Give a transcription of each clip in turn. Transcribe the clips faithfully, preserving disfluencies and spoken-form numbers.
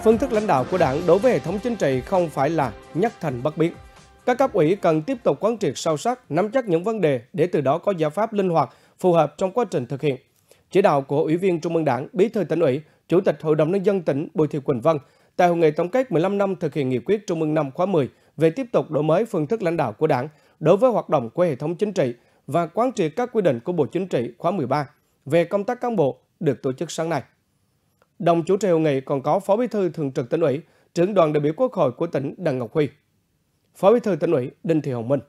Phương thức lãnh đạo của Đảng đối với hệ thống chính trị không phải là nhất thành bất biến. Các cấp ủy cần tiếp tục quán triệt sâu sắc, nắm chắc những vấn đề để từ đó có giải pháp linh hoạt, phù hợp trong quá trình thực hiện. Chỉ đạo của Ủy viên Trung ương Đảng, Bí thư Tỉnh ủy, Chủ tịch Hội đồng Nhân dân tỉnh Bùi Thị Quỳnh Vân tại hội nghị tổng kết mười lăm năm thực hiện nghị quyết Trung ương năm khóa mười về tiếp tục đổi mới phương thức lãnh đạo của Đảng đối với hoạt động của hệ thống chính trị và quán triệt các quy định của Bộ Chính trị khóa mười ba về công tác cán bộ được tổ chức sáng nay. Đồng chủ trì hội nghị còn có Phó Bí thư Thường trực Tỉnh ủy, Trưởng đoàn đại biểu Quốc hội của tỉnh Đặng Ngọc Huy, Phó Bí thư Tỉnh ủy Đinh Thị Hồng Minh.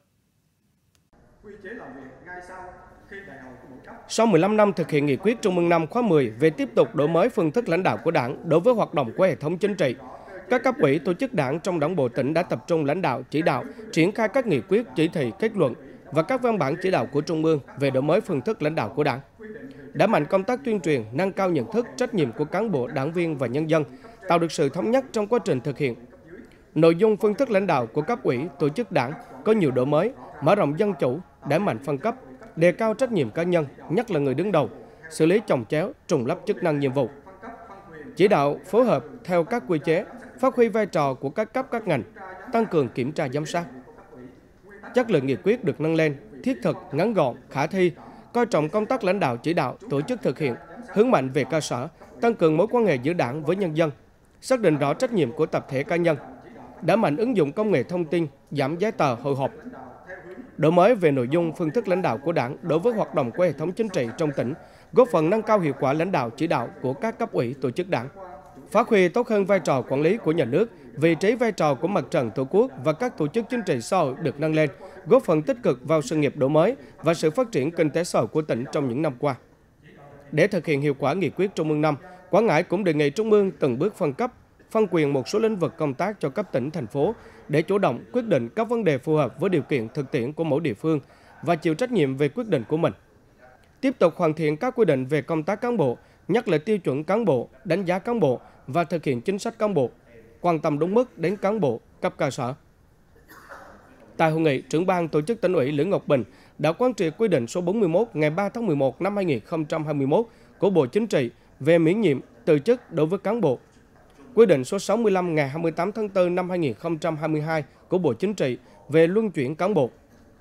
Sau mười lăm năm thực hiện nghị quyết Trung ương năm khóa mười về tiếp tục đổi mới phương thức lãnh đạo của Đảng đối với hoạt động của hệ thống chính trị, các cấp ủy tổ chức Đảng trong Đảng bộ tỉnh đã tập trung lãnh đạo, chỉ đạo, triển khai các nghị quyết, chỉ thị, kết luận và các văn bản chỉ đạo của Trung ương về đổi mới phương thức lãnh đạo của Đảng. Đẩy mạnh công tác tuyên truyền, nâng cao nhận thức, trách nhiệm của cán bộ, đảng viên và nhân dân, tạo được sự thống nhất trong quá trình thực hiện. Nội dung phương thức lãnh đạo của cấp ủy, tổ chức Đảng có nhiều đổi mới, mở rộng dân chủ, đẩy mạnh phân cấp, đề cao trách nhiệm cá nhân, nhất là người đứng đầu, xử lý chồng chéo, trùng lắp chức năng nhiệm vụ. Chỉ đạo phối hợp theo các quy chế, phát huy vai trò của các cấp các ngành, tăng cường kiểm tra giám sát. Chất lượng nghị quyết được nâng lên, thiết thực, ngắn gọn, khả thi, coi trọng công tác lãnh đạo chỉ đạo, tổ chức thực hiện, hướng mạnh về cơ sở, tăng cường mối quan hệ giữa Đảng với nhân dân, xác định rõ trách nhiệm của tập thể cá nhân, đẩy mạnh ứng dụng công nghệ thông tin, giảm giấy tờ hội họp. Đổi mới về nội dung phương thức lãnh đạo của Đảng đối với hoạt động của hệ thống chính trị trong tỉnh, góp phần nâng cao hiệu quả lãnh đạo chỉ đạo của các cấp ủy tổ chức Đảng, phát huy tốt hơn vai trò quản lý của nhà nước, vị trí vai trò của Mặt trận Tổ quốc và các tổ chức chính trị xã hội được nâng lên, góp phần tích cực vào sự nghiệp đổi mới và sự phát triển kinh tế xã hội của tỉnh trong những năm qua. Để thực hiện hiệu quả nghị quyết Trung ương năm, Quảng Ngãi cũng đề nghị Trung ương từng bước phân cấp, phân quyền một số lĩnh vực công tác cho cấp tỉnh, thành phố để chủ động quyết định các vấn đề phù hợp với điều kiện thực tiễn của mỗi địa phương và chịu trách nhiệm về quyết định của mình. Tiếp tục hoàn thiện các quy định về công tác cán bộ, nhất là tiêu chuẩn cán bộ, đánh giá cán bộ và thực hiện chính sách cán bộ, quan tâm đúng mức đến cán bộ cấp cơ sở. Tại hội nghị, trưởng ban tổ chức Tỉnh ủy Lữ Ngọc Bình đã quán triệt quy định số bốn mươi mốt ngày ba tháng mười một năm hai nghìn không trăm hai mươi mốt của Bộ Chính trị về miễn nhiệm, từ chức đối với cán bộ, quy định số sáu mươi lăm ngày hai mươi tám tháng tư năm hai nghìn không trăm hai mươi hai của Bộ Chính trị về luân chuyển cán bộ.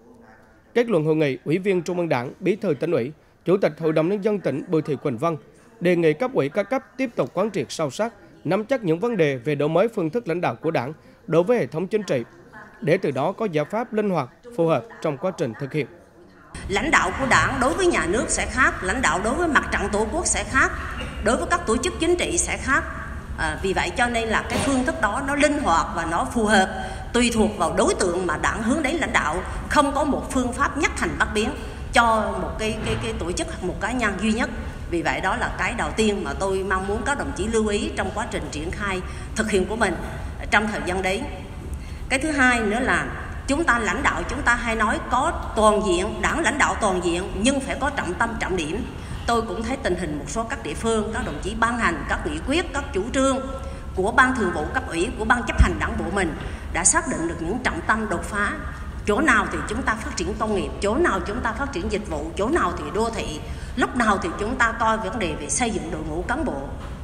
Kết luận hội nghị, Ủy viên Trung ương Đảng, Bí thư Tỉnh ủy, Chủ tịch Hội đồng Nhân dân tỉnh Bùi Thị Quỳnh Vân đề nghị cấp ủy các cấp tiếp tục quán triệt sâu sắc, nắm chắc những vấn đề về đổi mới phương thức lãnh đạo của Đảng đối với hệ thống chính trị, để từ đó có giải pháp linh hoạt, phù hợp trong quá trình thực hiện. Lãnh đạo của Đảng đối với nhà nước sẽ khác, lãnh đạo đối với Mặt trận Tổ quốc sẽ khác, đối với các tổ chức chính trị sẽ khác. À, vì vậy cho nên là cái phương thức đó nó linh hoạt và nó phù hợp, tùy thuộc vào đối tượng mà Đảng hướng đến lãnh đạo, không có một phương pháp nhất thành bất biến cho một cái, cái, cái tổ chức hoặc một cá nhân duy nhất. Vì vậy đó là cái đầu tiên mà tôi mong muốn các đồng chí lưu ý trong quá trình triển khai thực hiện của mình trong thời gian đấy. Cái thứ hai nữa là chúng ta lãnh đạo, chúng ta hay nói có toàn diện, Đảng lãnh đạo toàn diện nhưng phải có trọng tâm trọng điểm. Tôi cũng thấy tình hình một số các địa phương, các đồng chí ban hành các nghị quyết, các chủ trương của Ban Thường vụ cấp ủy, của Ban chấp hành Đảng bộ mình đã xác định được những trọng tâm đột phá. Chỗ nào thì chúng ta phát triển công nghiệp, chỗ nào chúng ta phát triển dịch vụ, chỗ nào thì đô thị, lúc nào thì chúng ta coi vấn đề về xây dựng đội ngũ cán bộ.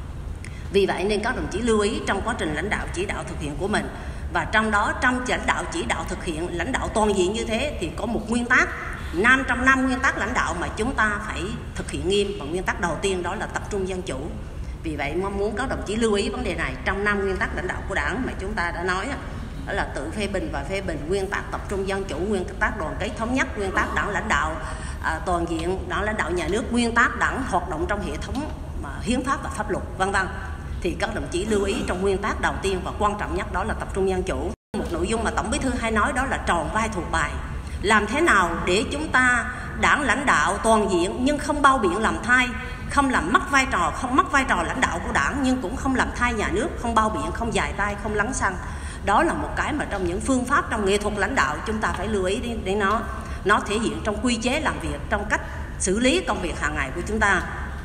Vì vậy nên các đồng chí lưu ý trong quá trình lãnh đạo chỉ đạo thực hiện của mình. Và trong đó, trong lãnh đạo chỉ đạo thực hiện, lãnh đạo toàn diện như thế thì có một nguyên tắc, năm trong năm nguyên tắc lãnh đạo mà chúng ta phải thực hiện nghiêm. Và nguyên tắc đầu tiên đó là tập trung dân chủ. Vì vậy mong muốn các đồng chí lưu ý vấn đề này trong năm nguyên tắc lãnh đạo của Đảng mà chúng ta đã nói, đó là tự phê bình và phê bình, nguyên tắc tập trung dân chủ, nguyên tắc đoàn kết thống nhất, nguyên tắc Đảng lãnh đạo à, toàn diện, Đảng lãnh đạo nhà nước, nguyên tắc Đảng hoạt động trong hệ thống mà hiến pháp và pháp luật, vân vân. Thì các đồng chí lưu ý trong nguyên tắc đầu tiên và quan trọng nhất đó là tập trung dân chủ. Một nội dung mà Tổng Bí thư hay nói đó là tròn vai thuộc bài. Làm thế nào để chúng ta Đảng lãnh đạo toàn diện nhưng không bao biện làm thay, không làm mất vai trò, không mất vai trò lãnh đạo của Đảng nhưng cũng không làm thay nhà nước, không bao biện, không dài tay, không lắng xăng. Đó là một cái mà trong những phương pháp trong nghệ thuật lãnh đạo chúng ta phải lưu ý đến, đến nó. Nó thể hiện trong quy chế làm việc, trong cách xử lý công việc hàng ngày của chúng ta.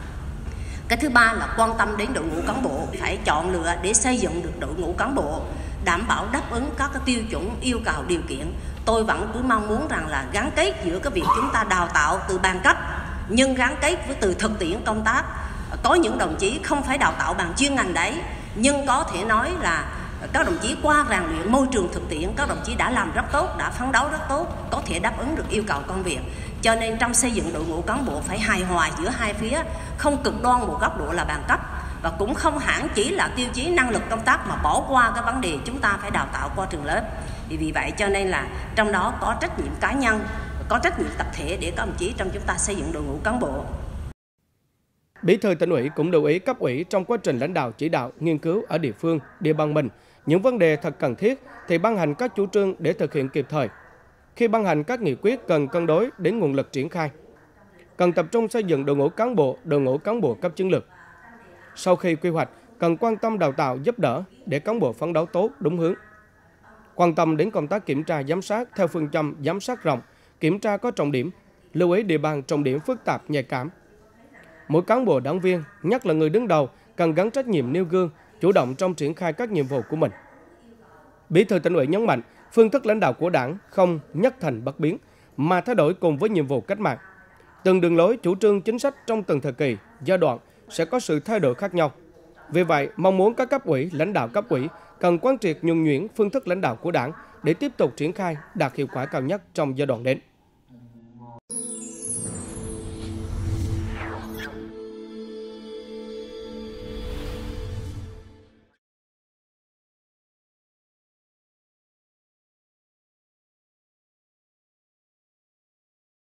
Cái thứ ba là quan tâm đến đội ngũ cán bộ, phải chọn lựa để xây dựng được đội ngũ cán bộ đảm bảo đáp ứng các cái tiêu chuẩn, yêu cầu, điều kiện. Tôi vẫn cứ mong muốn rằng là gắn kết giữa cái việc chúng ta đào tạo từ ban cấp nhưng gắn kết với từ thực tiễn công tác có những đồng chí không phải đào tạo bằng chuyên ngành đấy, nhưng có thể nói là các đồng chí qua rèn luyện môi trường thực tiễn, các đồng chí đã làm rất tốt, đã phấn đấu rất tốt, có thể đáp ứng được yêu cầu công việc. Cho nên trong xây dựng đội ngũ cán bộ phải hài hòa giữa hai phía, không cực đoan một góc độ là bằng cấp, và cũng không hẳn chỉ là tiêu chí năng lực công tác mà bỏ qua cái vấn đề chúng ta phải đào tạo qua trường lớp. Thì vì vậy cho nên là trong đó có trách nhiệm cá nhân, có trách nhiệm tập thể để các đồng chí trong chúng ta xây dựng đội ngũ cán bộ. Bí thư Tỉnh ủy cũng lưu ý cấp ủy trong quá trình lãnh đạo chỉ đạo, nghiên cứu ở địa phương, địa bàn mình, những vấn đề thật cần thiết thì ban hành các chủ trương để thực hiện kịp thời. Khi ban hành các nghị quyết cần cân đối đến nguồn lực triển khai. Cần tập trung xây dựng đội ngũ cán bộ, đội ngũ cán bộ cấp chiến lược. Sau khi quy hoạch, cần quan tâm đào tạo giúp đỡ để cán bộ phấn đấu tốt, đúng hướng. Quan tâm đến công tác kiểm tra giám sát theo phương châm giám sát rộng, kiểm tra có trọng điểm, lưu ý địa bàn trọng điểm phức tạp, nhạy cảm. Mỗi cán bộ đảng viên, nhất là người đứng đầu, cần gắn trách nhiệm nêu gương, chủ động trong triển khai các nhiệm vụ của mình. Bí thư Tỉnh ủy nhấn mạnh, phương thức lãnh đạo của Đảng không nhất thành bất biến, mà thay đổi cùng với nhiệm vụ cách mạng. Từng đường lối, chủ trương, chính sách trong từng thời kỳ, giai đoạn sẽ có sự thay đổi khác nhau. Vì vậy, mong muốn các cấp ủy, lãnh đạo cấp ủy cần quán triệt nhuần nhuyễn phương thức lãnh đạo của Đảng để tiếp tục triển khai đạt hiệu quả cao nhất trong giai đoạn đến.